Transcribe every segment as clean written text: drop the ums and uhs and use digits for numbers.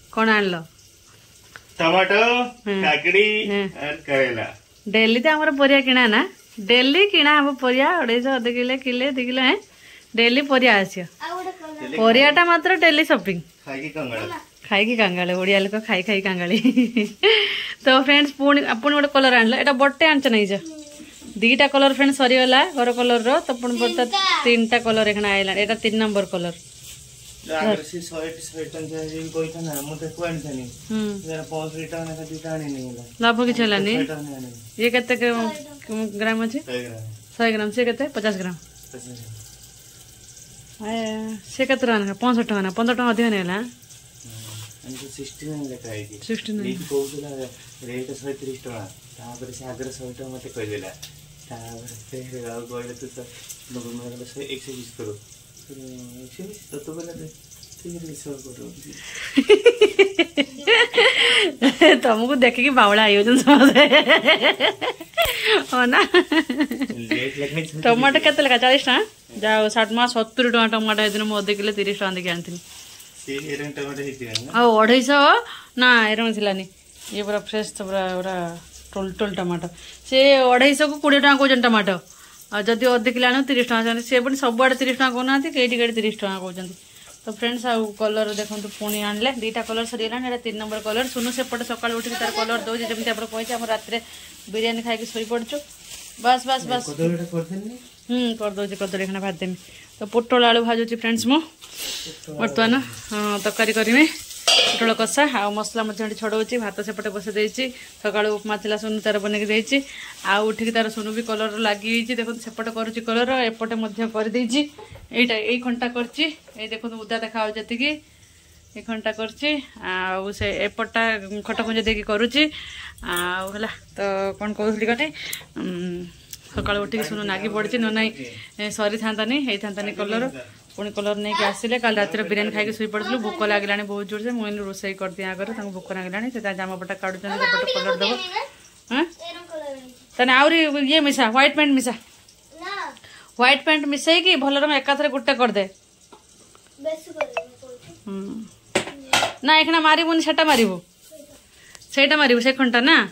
कौन आनल टमाटो काकड़ी और करेला डेली तो हमारा परिया किना ना डेली किना हम परिया 250 किले 2 किलो है डेली परिया आसियो परियाटा मात्र डेली शॉपिंग खाई कांगाली ओडिया लोक खाई कांगाली तो फ्रेंड्स पुणी आपण गोटे कलर आनल एटा बटे आनछ नहीं जा 2टा कलर फ्रेंड्स सरीगला घर कलर रो तो पुणी बट 3टा कलर एखना आइला एटा 3 नंबर कलर लाभ कि ये केते ग्राम अच्छे 100 ग्राम से केते 50 ग्राम से केते 65 टका ना 15 टका अधिक नहीं 69 रेट 130 टका तापर से आगर 100 टका मते कहदेला तापर से कहले तू तो लोग मेरे से 120 करो 120 तो बोला तुमको देखिए बावड़ा आई हो ना टमाटो केते लगा 40 टका जाओ 60 मास 70 टका टमाटो दिन मु 2 किलो 30 टका देखि आनथिनी से एरन टमाटो हितिया आ 250 ना एरन थिलानी ये पूरा फ्रेश तो पूरा टोल टमाटो से 250 को 20 टका को टमाटो आ जदि 2 किलो आनो 30 टका से पण सब आडे 30 टका कोना केडी 30 टका कहउचंती तो फ्रेंड्स आ कलर देखो पुणी आनले 2टा कलर सरीगला 3 नंबर कलर सुनु सेपटे सकाळ उठी तार कलर दो जमी आप कहे हम रात बिरियानी खाई शोई पड़चु बस बस बस कर दो कदली खाना भाज देमी तो पोटल आलू भाजुची फ्रेंड्स मु बर्तमान तरकारी करमी पोटल कषा आ मसला छड़ाऊँगी भात सेपटे बसई देती सका उपमा था सुनु तार बनई देती आ उठिक तार सुनु भी कलर लगी देखो सेपटे करुच्ची कलर एपटे करदे यहीटा यही खंटा करची देखो उदा देखा जी ये खंटा करची से एपटा खट खुंज देकी करुच्ची आला तो कौन कहली कटे सका उठिक सुनु नागी पड़ी न ना सरी था नहीं कलर पुणी कलर नहीं कि आसिले कल रात बिरियानी खाई शुई पड़ू भोक लगे बहुत जोर से मुझे रोसई कर दिया आगे भोक लगे से जामापटा काटुँ कलर दब हाँ तेना आहरी ये मिसा व्हाइट पेंट मिसा व्हाइट पेंट मिसई भल एकाथरे गोटे करदे ना एखना मारिबुनि सेटा मारिबु से खंटा ना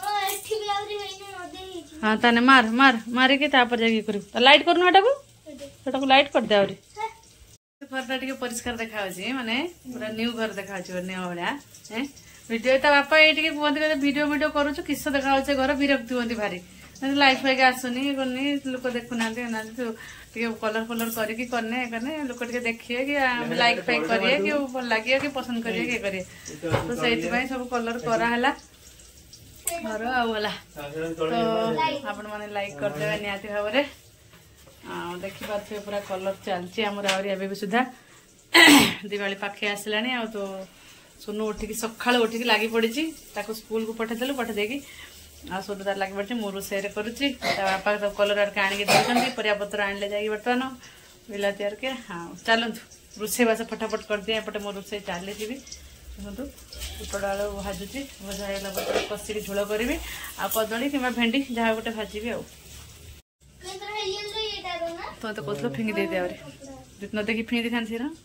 हाँ ताने मार मार मारिकी तापर जाके करू लाइट करनु एटा को लाइट कर दे आवरी घरटा टिके परिष्कार देखा माने पूरा न्यू घर देखा न्यू भाया वीडियो ता बापा ये कहते वीडियो करुच किस देखा घर विरक्ति होती भारी लाइट फाइक आसुनी करनी लोक देखुना कलर फलर करने लोक देखिए कि लाइक फाइक करिए कि भल लगे कि पसंद करिए कि करिए तो से सब कलर कराला घर आला तो आपण मैंने लाइक करदे निहाती भाव में देखी पारे पूरा कलर चलती आमर आवे भी सुधा दिवाली पाखे आसला तो सुनु उठिकी सकाल उठिकी लगी पड़ी स्कूल को पठेदेलु पठेदेकी सोनू तार लगी पड़ी मुझे रोसे करुच्ची बापा तो कलर आड़के आणिकी दौरान परियापत्र आणले जा बर्तमान बिलाती आड़के हाँ चलतु रोसे बास फटाफट कर दिए एपटे मो रोसे चली देखु पोटल आलू भाजुची भजा होगा कषिकी झोल करी आ कदली कि भेंडी जहाँ गोटे भाजी आ तो कहते फिंगी दे दिया न देखी फिंगी दी था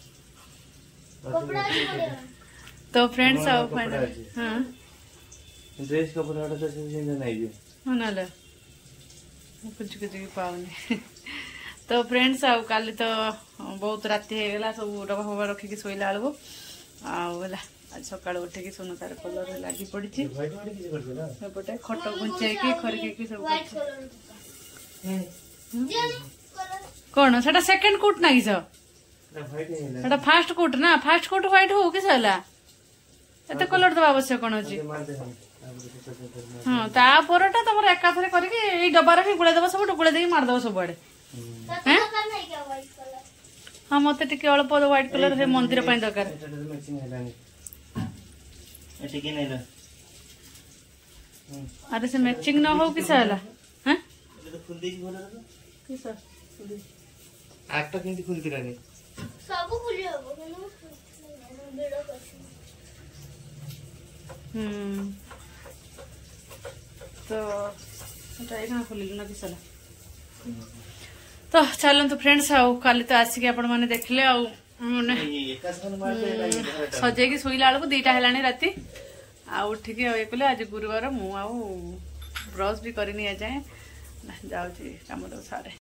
तो फ्रेंड्स हाँ ड्रेस कपड़ा तो नहीं ना कुछ कुछ पाऊनी तो फ्रेंड्स आ काली तो बहुत राति होगा सब डबा फबा रखिकी शोला बेलू आला आज सका उठे सोनू तार कलर लगी पड़ी सेपटे खट घुंचे खरिकी सब कौन से सेकेंड कोट ना कि फास्ट कोट ना फास्ट कोट व्हाइट हो कि एत कलर दबा आवश्यक कौन अच्छी हाँ तापरटा तुम एकाथरे करके डबार ही गुड़ा दब सब गुड़ा दे मारदब सबुआड़े हाँ मत टे अल्प व्हाइट कलर से मंदिर दरकार अरे से मैचिंग न हो किस आठटा केंती खुली दिलानी सब खुली हो तो खोल ना किस तो चलतु फ्रेंड्स आउ काली तो आसिक आपण मैंने देखले एका साथ मार दे लागे सजेकी शोला बेलू 2टा है राति उठिक ये कले आज गुरुवार मु ब्रश भी करनी जाए जाऊँ कम तो सारे